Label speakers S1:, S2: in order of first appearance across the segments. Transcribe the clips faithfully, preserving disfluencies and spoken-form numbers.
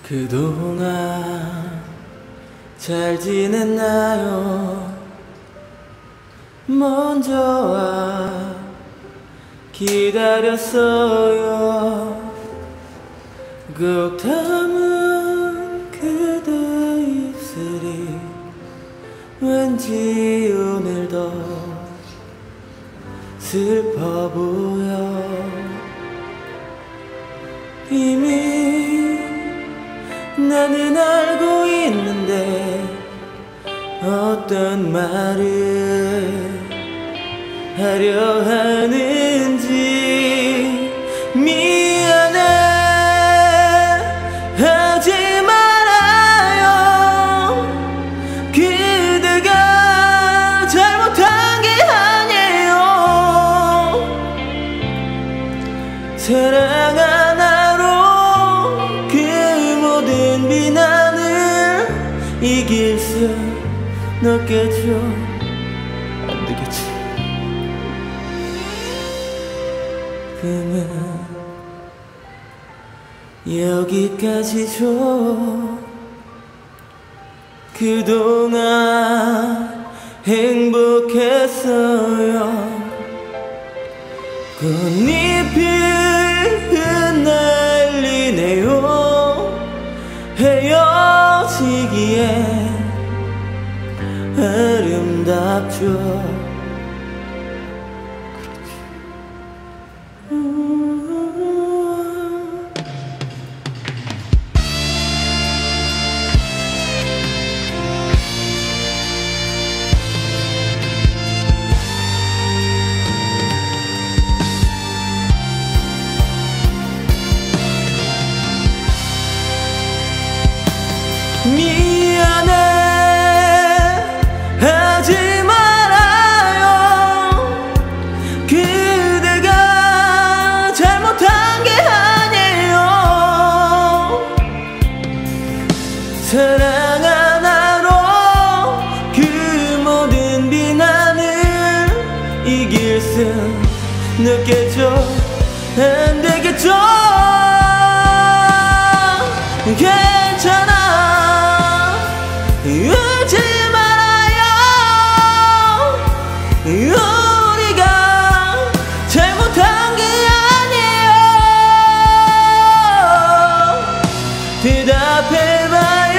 S1: 그동안 잘 지냈나요? 먼저 와 기다렸어요. 꼭 담은 그대 입술이 왠지 오늘도 슬퍼 보여. 이미 나는 알고 있는데 어떤 말을 하려 하는지. 미안해 하지 말아요. 그대가 잘못한 게 아니에요. 사랑 하나로 그 모든 비난을 이길 수 없겠죠. 안 되겠지. 그러면 여기까지죠. 그동안 행복했어요. 꽃잎이 흩날리네요. 헤어지기에 아름답죠. 미안해 하지 말아요. 그대가 잘못한 게 아니에요. 사랑 하나로 그 모든 비난을 이길 수 없겠죠. 안 되겠죠. 괜찮아 울지 말아요. 우리가 잘못한 게 아니에요. 대답해봐요.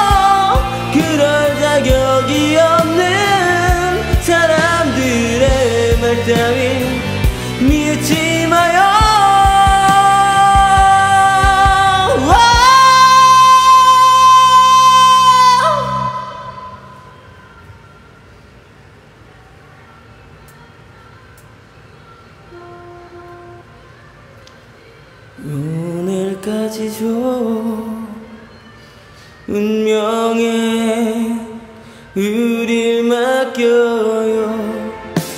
S1: 그럴 자격이 없는 사람들의 말 따윈 믿지 마요. 오늘까지죠. 운명에 우릴 맡겨요.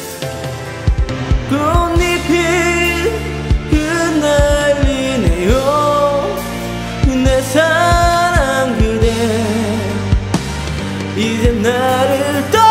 S1: 꽃잎이 흩날리네요. 내 사랑 그대 이제 나를 떠